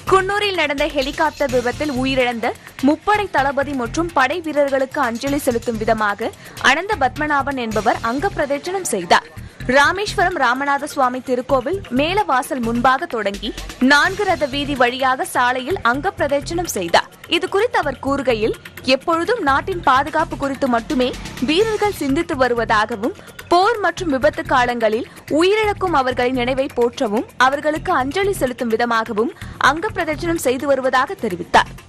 குன்னூரில் நடந்த ஹெலிகாப்டர் விபத்தில் உயிரிழந்த முப்படை தளபதி மற்றும் படை வீரர்களுக்கு அஞ்சலி செலுத்தும் விதமாக அனந்த பத்மநாபன் என்பவர் அங்க பிரதட்சணம் செய்தார். ராமேஸ்வரம் ராமநாத சுவாமி திருக்கோவில் மேலவாசல் முன்பாக தொடங்கி 4 ரத வீதி வழியாக சாலையில் அங்க பிரதட்சணம் செய்தார். இதுகுறித்து அவர் கூறுகையில், எப்பொழுதும் நாட்டின் பாதுகாப்பு குறித்து மட்டுமே வீரர்கள் சிந்தித்து வருவதாகவும், போர் மற்றும் விபத்து காலங்களில் உயிரிழக்கும் அவர்களின் நினைவை போற்றவும் அவர்களுக்கு அஞ்சலி செலுத்தும் விதமாகவும் அங்க பிரதட்சணம் செய்து வருவதாக தெரிவித்தார்.